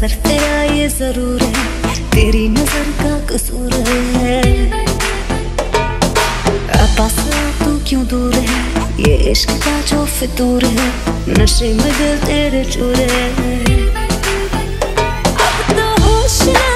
असर तेरा ये जरूर है, तेरी नजर का कसूर है। पास तू क्यों दूर है, ये इश्क का जो फितूर है, नशे में दिल तेरे चूर है। अब तो होश ना